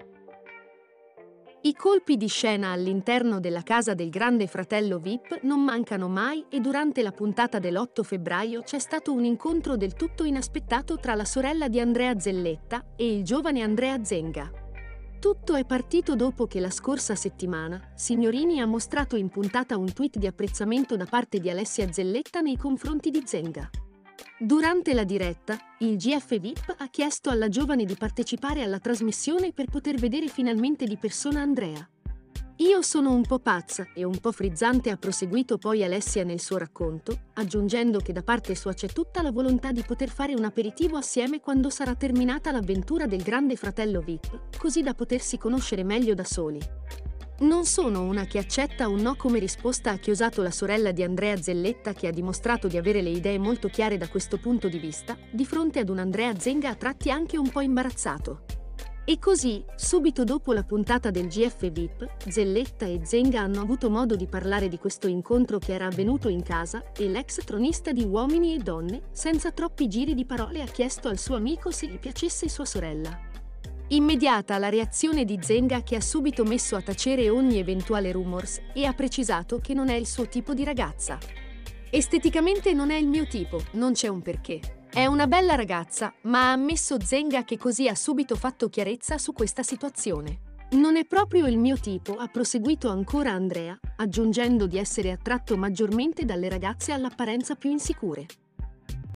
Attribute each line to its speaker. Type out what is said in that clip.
Speaker 1: I colpi di scena all'interno della casa del grande fratello VIP non mancano mai e durante la puntata dell'8 febbraio c'è stato un incontro del tutto inaspettato tra la sorella di Andrea Zelletta e il giovane Andrea Zenga. Tutto è partito dopo che la scorsa settimana Signorini ha mostrato in puntata un tweet di apprezzamento da parte di Alessia Zelletta nei confronti di Zenga. Durante la diretta, il GF VIP ha chiesto alla giovane di partecipare alla trasmissione per poter vedere finalmente di persona Andrea. Io sono un po' pazza e un po' frizzante, ha proseguito poi Alessia nel suo racconto, aggiungendo che da parte sua c'è tutta la volontà di poter fare un aperitivo assieme quando sarà terminata l'avventura del grande fratello VIP, così da potersi conoscere meglio da soli. Non sono una che accetta un no come risposta, ha chiosato la sorella di Andrea Zelletta, che ha dimostrato di avere le idee molto chiare da questo punto di vista, di fronte ad un Andrea Zenga a tratti anche un po' imbarazzato. E così, subito dopo la puntata del GF VIP, Zelletta e Zenga hanno avuto modo di parlare di questo incontro che era avvenuto in casa e l'ex tronista di Uomini e Donne, senza troppi giri di parole, ha chiesto al suo amico se gli piacesse sua sorella. Immediata la reazione di Zenga, che ha subito messo a tacere ogni eventuale rumors e ha precisato che non è il suo tipo di ragazza. Esteticamente non è il mio tipo, non c'è un perché. È una bella ragazza, ma ha ammesso Zenga, che così ha subito fatto chiarezza su questa situazione. Non è proprio il mio tipo, ha proseguito ancora Andrea, aggiungendo di essere attratto maggiormente dalle ragazze all'apparenza più insicure.